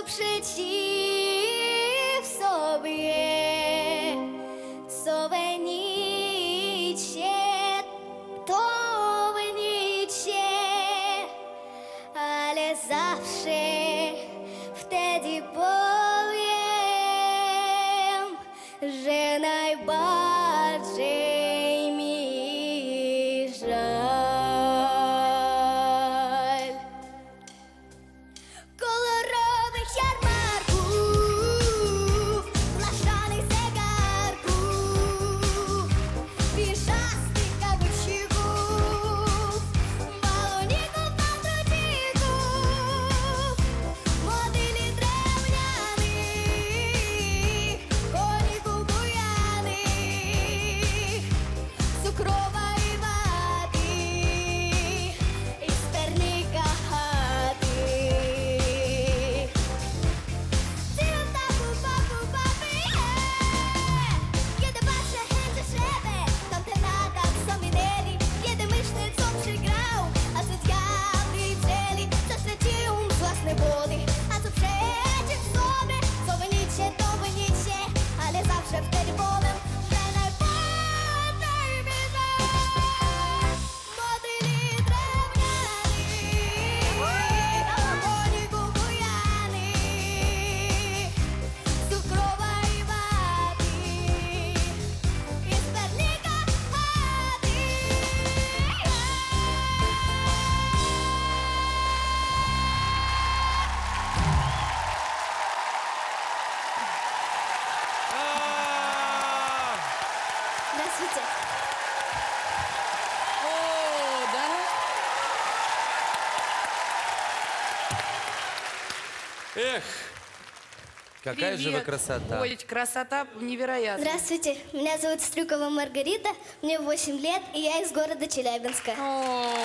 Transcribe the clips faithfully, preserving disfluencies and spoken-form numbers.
przeciw sobie, co we nicie, to we nicie, ale zawsze wtedy powiem, że najbardziej mi żal. Kolorowych jarmarków, blaszanych zegarków, wieszastych kabucików, baloników na drucików, modyli drewnianych, koników bujanych, cukrowa i waty, i sternika chaty. Tyłem taku, papu, papy, kiedy patrzę chętnie szebę, tamte lata, co minęli, kiedy myślę, co przegrał, a co diabli wzięli, co stracił własne wody, a co przeciw sobie, co wynicie, to wynicie, ale zawsze wtedy powiem, że najbardziej mi żal. Modyli drewnianych, koników bujanych, cukrowa i waty, i sternika chaty. Здравствуйте. О, да? Эх, какая же вы Привет. красота. Олечка, красота невероятная. Здравствуйте, меня зовут Стрюкова Маргарита, мне восемь лет, и я из города Челябинска. О,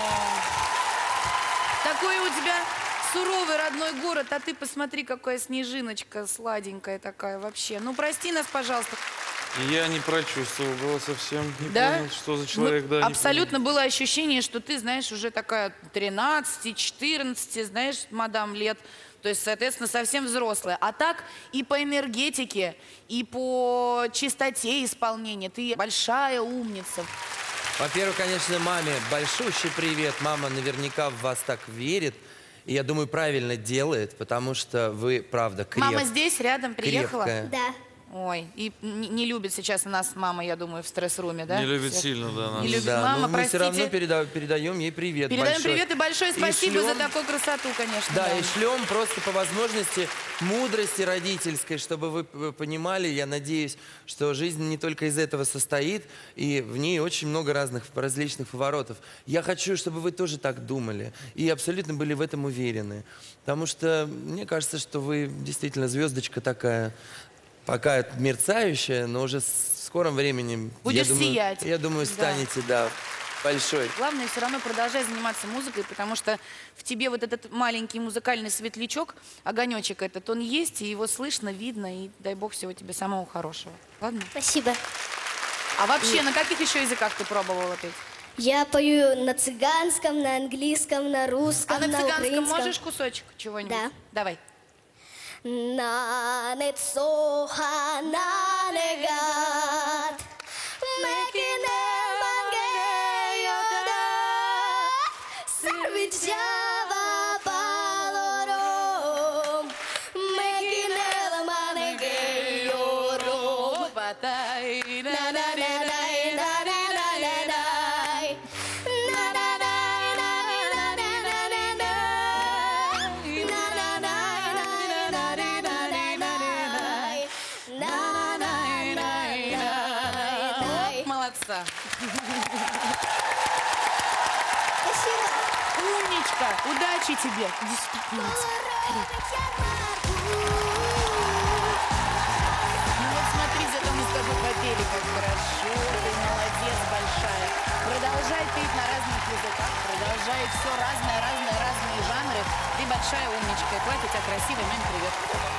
такой у тебя суровый родной город, а ты посмотри, какая снежиночка сладенькая такая вообще. Ну, прости нас, пожалуйста. Я не прочувствовал, было совсем не Да? понял, что за человек. Мы- Да, не абсолютно было ощущение, что ты, знаешь, уже такая тринадцать, четырнадцать, знаешь, мадам лет. То есть, соответственно, совсем взрослая. А так и по энергетике, и по чистоте исполнения. Ты большая умница. Во-первых, конечно, маме большущий привет. Мама наверняка в вас так верит. И я думаю, правильно делает, потому что вы, правда, креп... Мама здесь, рядом, приехала? крепкая. Да. Ой, и не, не любит сейчас нас мама, я думаю, в стресс-руме, да? Не любит Всех? сильно, да, нас. Не любит. Да, Мама, но мы все равно простите. переда- передаем ей привет Передаем большой. привет и большое И спасибо за шлем- такую красоту, конечно. Да, и шлем просто по возможности мудрости родительской, чтобы вы п- понимали, я надеюсь, что жизнь не только из этого состоит, и в ней очень много разных различных поворотов. Я хочу, чтобы вы тоже так думали и абсолютно были в этом уверены. Потому что мне кажется, что вы действительно звездочка такая, пока мерцающая, но уже в скором времени... Будешь я думаю, сиять. Я думаю, Да. станете, да, большой. Главное, все равно продолжай заниматься музыкой, потому что в тебе вот этот маленький музыкальный светлячок, огонечек этот, он есть, и его слышно, видно, и дай бог всего тебе самого хорошего. Ладно? Спасибо. А вообще, на каких еще языках ты пробовала петь? Я пою на цыганском, на английском, на русском, А на цыганском украинском. можешь кусочек чего-нибудь? Да. Давай. Nane tsoha nane gat Mekine mangeyoda Sarvijava palorom Mekine mangeyorom Батай, Na na na na na na na na na Na na na na na na na na na Na na na na na na na na Оп, молодца. Спасибо. Умничка, удачи тебе. Иди сюда, умница. Ну вот смотри, зато мы с тобой попели, как хорошо. Ты молодец большая. Продолжай петь на разных языках, продолжай все разное, разные, разные жанры. Ты большая умничка. И платье у тебя красивое. Маме привет.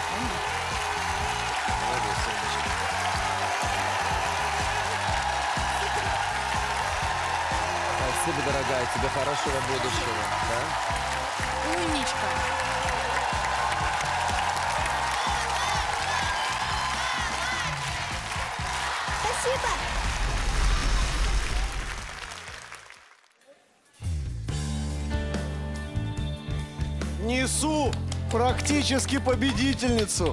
Молодец, солнышко. Спасибо, дорогая, тебе хорошего будущего. Да? Умничка. Спасибо. Несу практически победительницу.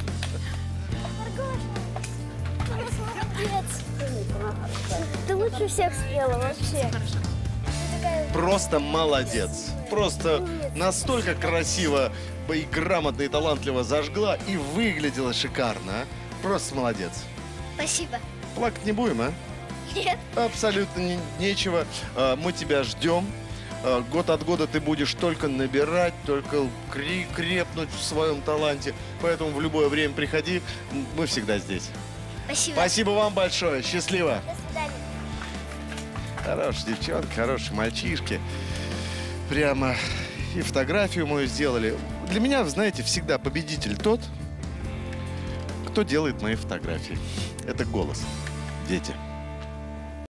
Молодец. Ты лучше всех спела вообще. Ты такая... Просто молодец. Просто настолько красиво и грамотно и талантливо зажгла и выглядела шикарно. а. Просто молодец. Спасибо. Плакать не будем, а? Нет. Абсолютно не- нечего. А, Мы тебя ждем. А, Год от года ты будешь только набирать, только кре- крепнуть в своем таланте. Поэтому в любое время приходи. М, Мы всегда здесь. Спасибо. Спасибо вам большое. Счастливо. До свидания. Хорошие девчонки, хорошие мальчишки. Прямо и фотографию мою сделали. Для меня, знаете, всегда победитель тот, кто делает мои фотографии. Это голос. Дети.